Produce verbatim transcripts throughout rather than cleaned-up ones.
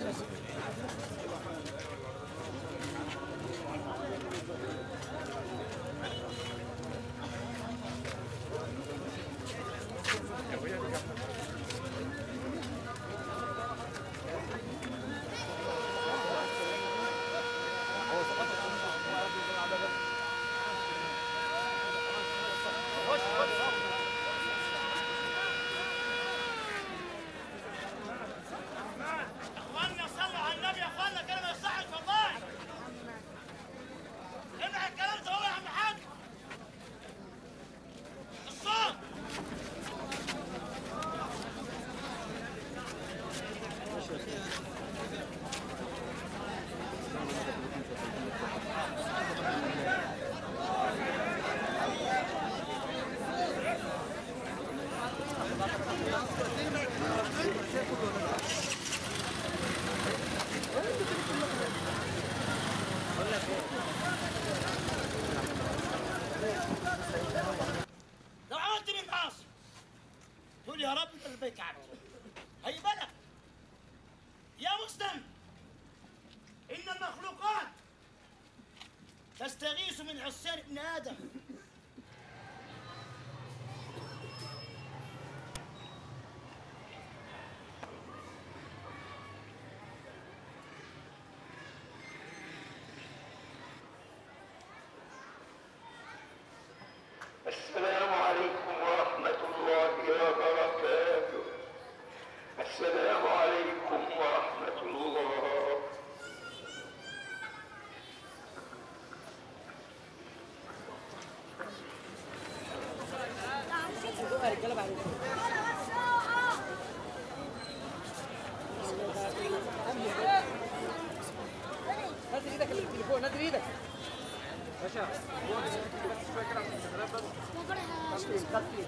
لو عملت من معاصي تقول يا رب البيت عبد هيبلغ يا مسلم إن المخلوقات تستغيث من عصيان ابن آدم. السلام عليكم ورحمة الله وبركاته. السلام عليكم ورحمة الله. نزل ايدك التليفون، نزل ايدك باشا. بس شويه كده عشان الشباب بس.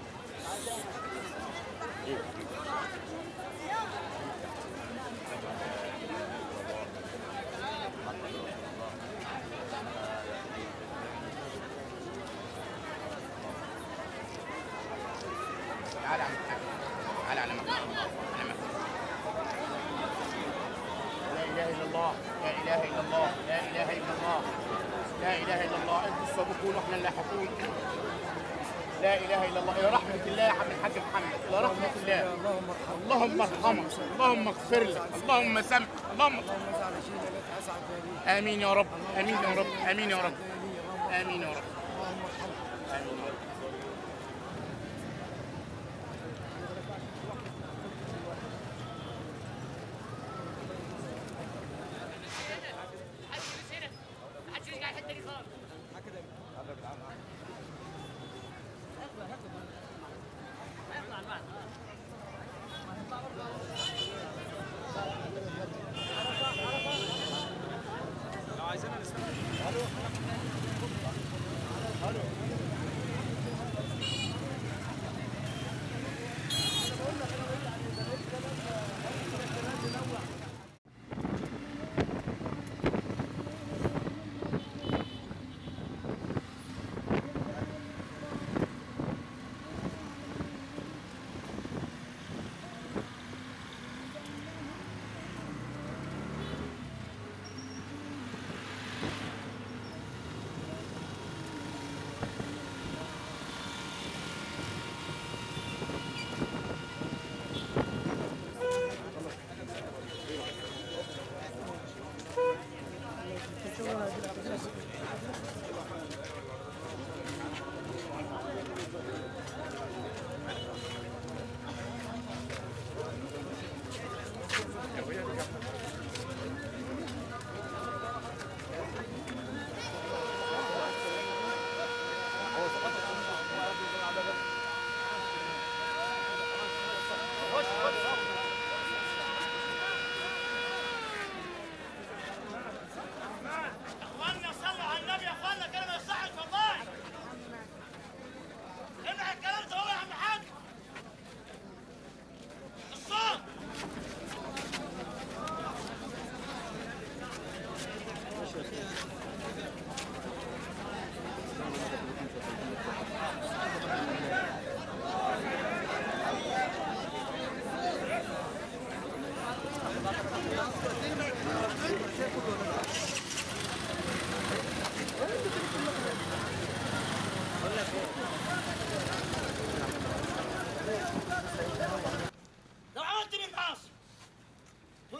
تعال على مكتب، تعال على مكتب، على مكتب. لا اله الا الله، لا اله الا الله، لا اله الا الله، لا اله الا الله. انتوا السابقون واحنا اللاحقون. لا اله الا الله. الى رحمه الله يا حبيب الحاج محمد، الى رحمه الله. اللهم ارحمه، اللهم اغفر له، اللهم سامح، اللهم امين يا رب، امين يا رب، امين يا رب، امين يا رب، امين يا رب. لو عايزينها نستنى.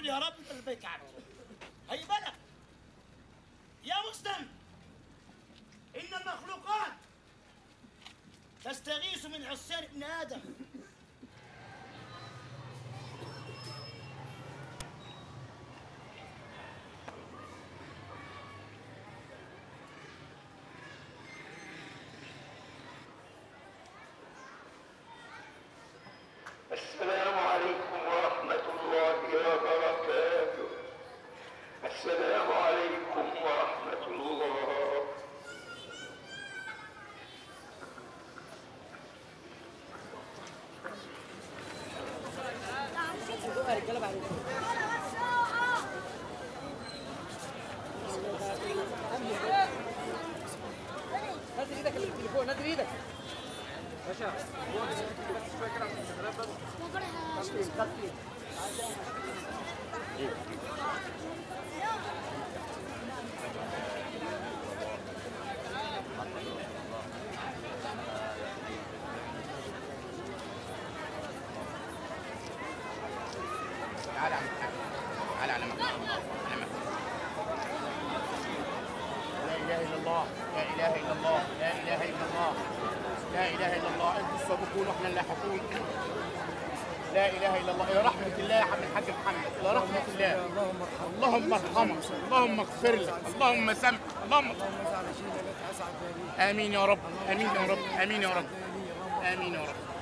تقول يا رب ده البيت عبد. هي بالك يا مسلم إن المخلوقات تستغيث من عصيان ابن آدم. السلام عليكم ورحمة الله وبركاته. السلام عليكم ورحمة الله. يا رجاله بعد نزل ايدك اللي فوق، نزل ايدك باشا. بس شويه كده عشان الكاميرات بس. تطفيل تطفيل. تعالى على مكتب، تعالى على مكتب، على مكتب. لا اله الا الله، لا اله الا الله، لا اله الا الله، لا اله الا الله. انتم السابقون واحنا اللاحقون. لا اله الا الله. الى رحمه الله يا حبيب الحاج محمد، الى رحمه الله. اللهم ارحمك، اللهم اغفر لك، اللهم سامح، اللهم امين يا رب، امين يا رب، امين يا رب، امين يا رب.